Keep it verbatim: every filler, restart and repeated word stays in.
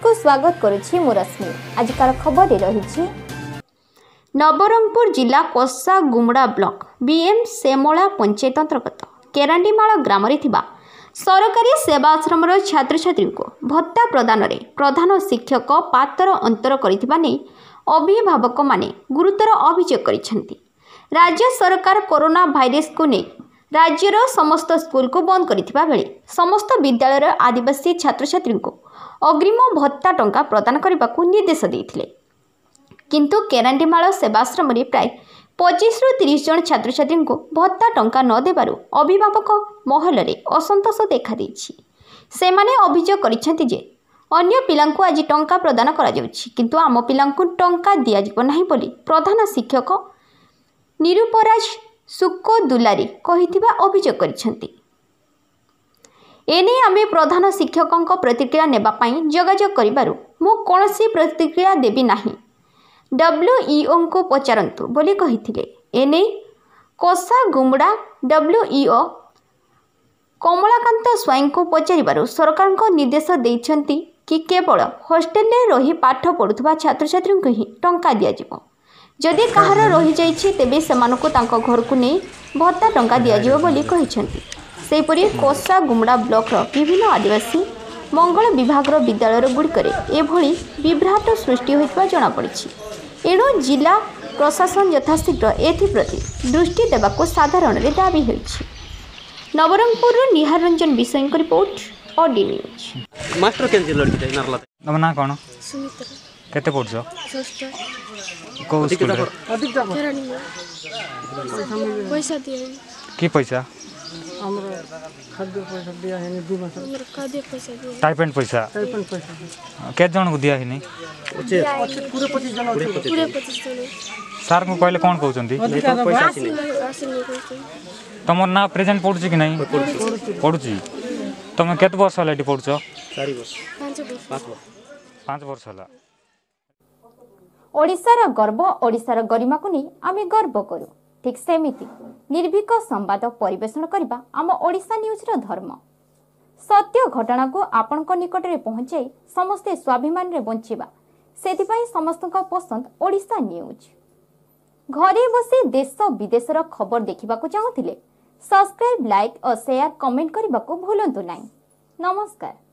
को स्वागत करुछि मु रश्मि। आजिकार खबर रही नवरंगपुर जिला Kosagumuda block BM Semola panchayat अंतर्गत केरांडीमाल ग्राम रे थिबा सरकारी सेवा आश्रम छात्र छात्री को भत्ता प्रदान रे प्रधान शिक्षक पातर अंतर करिथिबा नै अभिभावक माने गुरुतर अभियोग करिसेंती। राज्य सरकार कोरोना भाइरस को नहीं राज्यर समस्त स्कूल को बंद करिथिबा बेले समस्त विद्यालय आदिवासी छात्र छात्री को अग्रिम भत्ता टंका प्रदान करने को निर्देश देते किंतु केरांडीमाल सेवाश्रम प्राय पच्चीस रु तीस जन छात्र छात्री को भत्ता टंका न देबारु अभिभावक महल में असंतोष देखा देछि। सेमाने अभियोग करिसेंती जे अन्य पिलांकु आज टंका प्रदान करा जाउछि किंतु आम पिलांकु टंका दिया जिवो नाही बोली प्रधान शिक्षक निरुपराज सुको दुलारी कहिथिबा अभियोग करिसेंती। एने आमे प्रधान शिक्षकों प्रतिक्रिया नेबा पई जोगाजोग करिबारु मु कोनोसी प्रतिक्रिया देबी नाही डब्ल्यूईओ को पचारंतु बोली कहिथिले। एने कोसा गुमड़ा डब्ल्यूईओ कमलाकांत स्वाई को पचारिबारु सरकार को निर्देश दैछंती कि केवल हॉस्टेल में रही पाठ पढ़ुवा छात्र छात्री को ही टंका दिया जिवो। जदि कहार रही जाइछि तेबे सेमानकु तांको घर को नहीं भत्ता टंका दिया जिवो बोली कहिसेंती। सेपरि कोसा गुमड़ा ब्लॉक विभिन्न आदिवासी मंगल विभाग विद्यालय गुड़िकरे एभली विभ्राट सृष्टि होइतबा जणा पड़िछि। एणु जिला प्रशासन यथाशीघ्र एथिप्रति दृष्टि देबाको साधारण रे दाबी होइछि। नवरंगपुर निहार रंजन विषय को रिपोर्ट ओडी न्यूज। मास्टर केन लड़की थे नरला तम ना कोन सुमित्रा केते पढछो षष्ठ को स्कूल रे अधिक जा केरानी में पैसा दिए की पैसा हमरो खाद्य पैसा दिया है दो मास हमरो खाद्य पैसा दिया टाइपेंट पैसा टाइपेंट पैसा के जन को दिया है नहीं अच्छे पूरे पच्चीस जन पूरे पच्चीस जन सर को कहले कोन कहउचंती पैसा नहीं तमर ना प्रेजेंट पढुची कि नहीं पढुची तमे केते वर्ष हलाटी पढुछो चार वर्ष पाँच वर्ष पाँच वर्ष पाँच वर्ष हला। ओडिशार गर्व ओडिशार गरिमा को नहीं आमे गर्व करू। ठीक सेमिति निर्भीक संवाद परिवेषण करबा आम ओडिशा न्यूज रो धर्म। सत्य घटना को आपनक निकट रे पहुंचाई समस्ते स्वाभिमान रे बंचिबा सेथिपई समस्तक पसंद ओडिशा न्यूज। घरे बसी देश विदेशर खबर देखिबा को चाहुथिले सब्सक्राइब लाइक और शेयर कमेंट करबा को भूलंतु नाही। नमस्कार।